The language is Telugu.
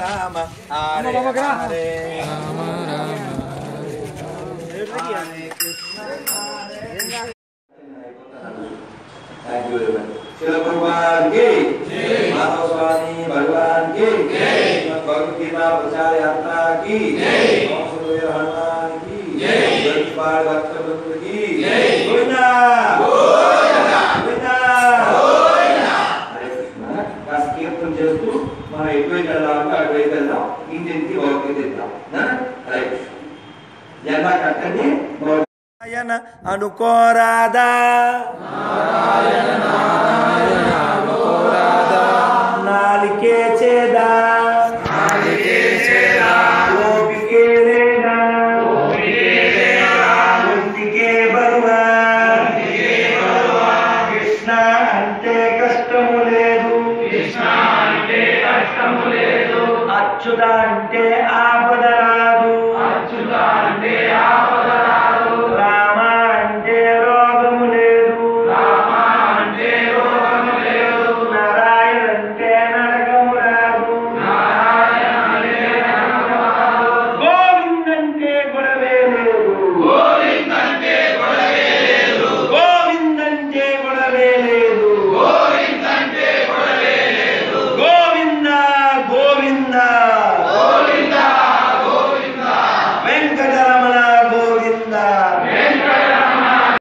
Rama Hare Hare Thank you very much. Srila Prabhupada ki, Madhav Swami Bhagwan ki, Bhagavad Gita Prachar Yatra ki, Sri Hanuman ki, Gopal Bhatta Bandhu ki, Govinda, Govinda, Govinda. Hare Krishna. Kas kirtan chestu, mana etuvaiki vellalante aటువైపు వెళ్దాం, ఇంటింటికి భగవద్గీత ఇద్దాం. హరే కృష్ణ. జన్మ కట్టండి. నారాయణ అనుకోరాదా, నాలికే చేదా, ఓపికే లేదా, ఒంటికే బరువా, కృష్ణ అంటే కష్టము లేదు, అచ్యుత అంటే ఆపదరా,